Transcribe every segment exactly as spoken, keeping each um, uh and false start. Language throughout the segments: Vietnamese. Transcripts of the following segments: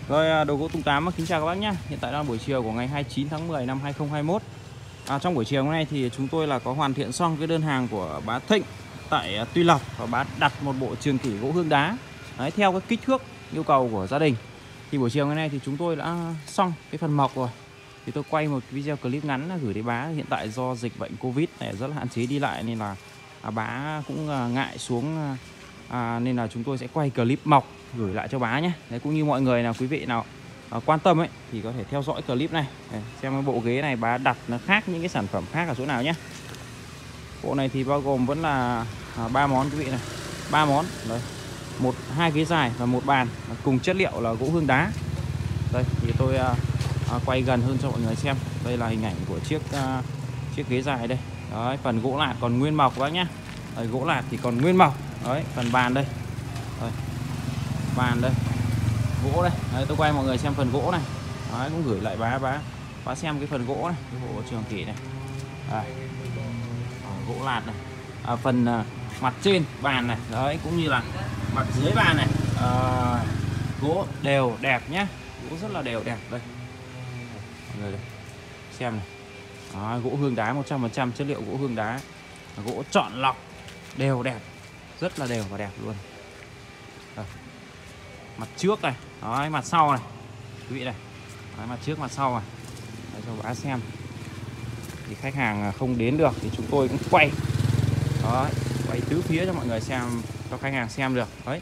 Rồi à, đồ gỗ Tùng Tám kính chào các bác nhé. Hiện tại đang buổi chiều của ngày hai mươi chín tháng mười năm hai nghìn không trăm hai mươi mốt. À, trong buổi chiều hôm nay thì chúng tôi là có hoàn thiện xong cái đơn hàng của bá Thịnh tại Tuy Lộc, và bá đặt một bộ trường kỷ gỗ hương đá. Đấy, theo cái kích thước yêu cầu của gia đình. Thì buổi chiều ngày nay thì chúng tôi đã xong cái phần mộc rồi. Thì tôi quay một video clip ngắn gửi đến bá. Hiện tại do dịch bệnh Covid này rất là hạn chế đi lại nên là à, bá cũng à, ngại xuống à, nên là chúng tôi sẽ quay clip mộc gửi lại cho bá nhé. Đấy, cũng như mọi người nào quý vị nào à, quan tâm ấy thì có thể theo dõi clip này. Đấy, xem cái bộ ghế này bá đặt nó khác những cái sản phẩm khác ở chỗ nào nhé. Bộ này thì bao gồm vẫn là ba à, món quý vị này, ba món đấy, một hai ghế dài và một bàn cùng chất liệu là gỗ hương đá. Đây thì tôi à, à, quay gần hơn cho mọi người xem. Đây là hình ảnh của chiếc à, chiếc ghế dài đây. Đấy, phần gỗ lạt còn nguyên mộc các bác nhé. Đây, gỗ lạt thì còn nguyên mộc. Đấy, phần bàn đây. Đây, bàn đây, gỗ đây. Đấy, tôi quay mọi người xem phần gỗ này. Đấy, cũng gửi lại bá bá bá xem cái phần gỗ này, cái bộ trường kỷ này. Đây, à, gỗ lạt này. À, phần à, mặt trên bàn này, đấy, cũng như là mặt dưới bàn này, à, gỗ đều đẹp nhé, gỗ rất là đều đẹp đây. Mọi người đây, xem này. Đó, gỗ hương đá một trăm phần trăm chất liệu gỗ hương đá, gỗ chọn lọc đều đẹp, rất là đều và đẹp luôn. Đây, mặt trước này, đấy, mặt sau này quý vị này, đấy, mặt trước mặt sau này. Đấy, cho bác xem. Thì khách hàng không đến được thì chúng tôi cũng quay, đấy, quay tứ phía cho mọi người xem, cho khách hàng xem được đấy.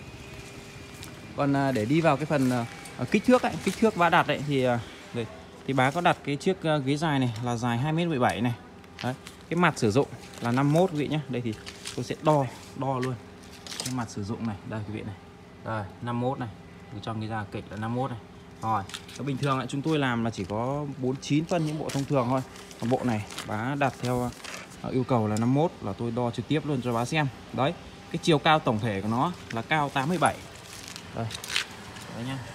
Còn để đi vào cái phần kích thước ấy, kích thước bá đặt ấy thì đây, thì bá có đặt cái chiếc ghế dài này là dài hai mét mười bảy này. Đấy, cái mặt sử dụng là năm mươi mốt quý vị nhé. Đây thì tôi sẽ đo đo luôn cái mặt sử dụng này, đây quý vị này. Đây, năm mươi mốt này, trong cái da kịch là năm mươi mốt này. Rồi, cái bình thường lại chúng tôi làm là chỉ có bốn mươi chín phân những bộ thông thường thôi. Còn bộ này bá đặt theo yêu cầu là năm mươi mốt, là tôi đo trực tiếp luôn cho bá xem. Đấy, cái chiều cao tổng thể của nó là cao tám mươi bảy. Đây. Đấy nhá.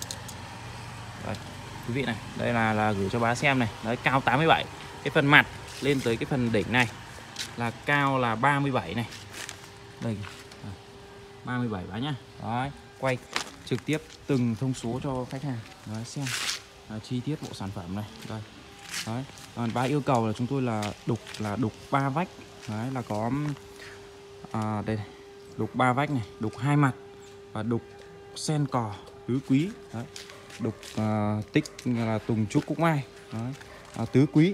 Đây, quý vị này, đây là là gửi cho bá xem này. Đấy, cao tám mươi bảy. Cái phần mặt lên tới cái phần đỉnh này là cao là ba mươi bảy này. Đây. ba mươi bảy bá nhá. Đấy, quay trực tiếp từng thông số cho khách hàng. Đấy, xem à, chi tiết bộ sản phẩm này. Đây. Đấy. Còn bá yêu cầu là chúng tôi là đục là đục ba vách. Đấy, là có à, đây này, đục ba vách này, đục hai mặt và đục sen cò tứ quý. Đấy, đục à, tích là tùng trúc cũng ai. Đấy, à, tứ quý.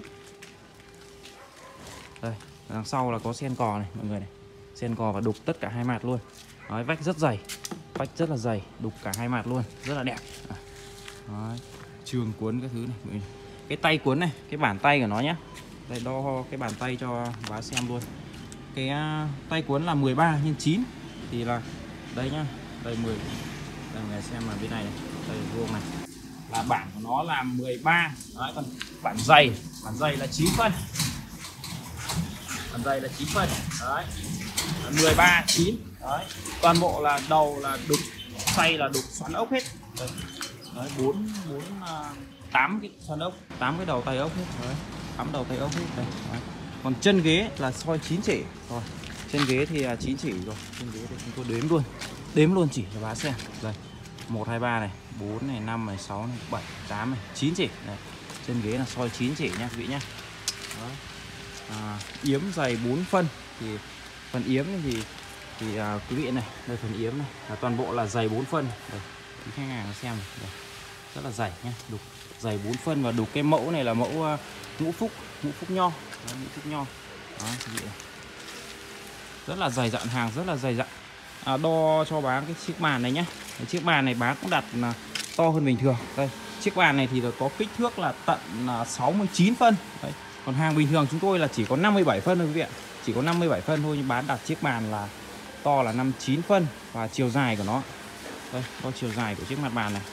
Đây, đằng sau là có sen cò này mọi người này, sen cò và đục tất cả hai mặt luôn. Đấy, vách rất dày, vách rất là dày, đục cả hai mặt luôn, rất là đẹp. Đấy, trường cuốn cái thứ này, cái tay cuốn này, cái bàn tay của nó nhé. Đây, đo cái bàn tay cho bác xem luôn. Cái uh, tay cuốn là mười ba nhân chín thì là đây nhá, đây mười, đây người xem là bên này, này. Đây vuông này là bản của nó là mười ba. Đấy, còn bản dày, bản dày là chín phân, bản dày là chín phân. Đấy, mười ba chín. Đấy, toàn bộ là đầu là đục xay là đục xoắn ốc hết. Đây. Đấy, bốn bốn tám cái xoắn ốc, tám cái đầu tay ốc hết. Đấy, tám đầu tay ốc hết đây. Đấy. Còn chân ghế là soi chín chỉ rồi, chân ghế thì là chín chỉ rồi, chân ghế thì chúng tôi đếm luôn, đếm luôn chỉ cho bác xem. Đây, một hai ba này, bốn này, năm này, sáu này, bảy, tám này, chín chỉ này. Chân ghế là soi chín chỉ nha quý vị nhá. Đó. À, yếm dày bốn phân thì phần yếm thì thì à, quý vị này, đây phần yếm này là toàn bộ là dày bốn phân. Đây, khách hàng xem này. Đây, rất là dày nhá, đục dày bốn phân và đục cái mẫu này là mẫu uh, ngũ phúc, ngũ phúc nho. Đó, ngũ phúc nho. Đó, quý vị này. Rất là dày dặn, hàng rất là dày dặn. À, đo cho bác cái chiếc bàn này nhé. Cái chiếc bàn này bác cũng đặt là to hơn bình thường. Đây, chiếc bàn này thì có kích thước là tận là sáu mươi chín phân. Đấy. Còn hàng bình thường chúng tôi là chỉ có năm mươi bảy phân thôi quý vị ạ. Chỉ có năm mươi bảy phân thôi, nhưng bán đặt chiếc bàn là to là năm mươi chín phân. Và chiều dài của nó, đây, có chiều dài của chiếc mặt bàn này.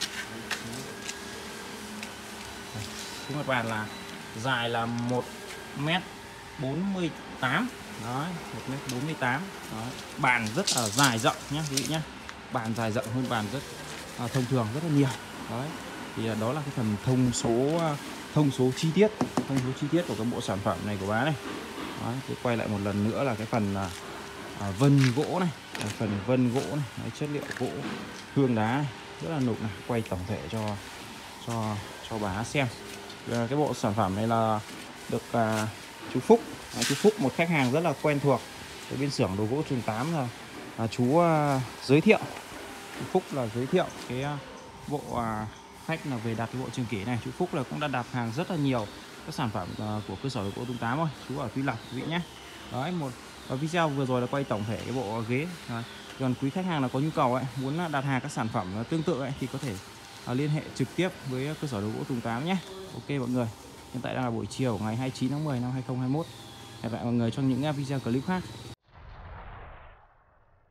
Đây, chiếc mặt bàn là dài là một mét bốn mươi tám. Đấy, một mét bốn mươi tám. Đấy, bàn rất là dài rộng nhé quý vị nhé. Bàn dài rộng hơn bàn rất à, thông thường rất là nhiều. Đấy, thì đó là cái phần thông số thông số chi tiết, thông số chi tiết của cái bộ sản phẩm này của bá này. Đấy, tôi quay lại một lần nữa là cái phần à, à, vân gỗ này, phần vân gỗ này. Đấy, chất liệu gỗ hương đá này. rất là nục này, quay tổng thể cho cho cho bà xem. Cái bộ sản phẩm này là được uh, chú Phúc, à, chú Phúc một khách hàng rất là quen thuộc ở bên xưởng đồ gỗ Tùng Tám rồi, à, chú uh, giới thiệu, chú Phúc là giới thiệu cái uh, bộ uh, khách là về đặt cái bộ trường kỷ này. Chú Phúc là cũng đã đặt hàng rất là nhiều các sản phẩm uh, của cơ sở đồ gỗ Tùng Tám rồi, chú ở Tuy Lộc quý vị nhé. Đấy, một và video vừa rồi là quay tổng thể cái bộ ghế. Đấy. Còn quý khách hàng là có nhu cầu ấy, muốn đặt hàng các sản phẩm tương tự ấy, thì có thể uh, liên hệ trực tiếp với cơ sở đồ gỗ Tùng Tám nhé. Ok mọi người, hiện tại đang là buổi chiều ngày hai mươi chín tháng mười năm hai nghìn không trăm hai mươi mốt. Hẹn gặp lại mọi người trong những video clip khác.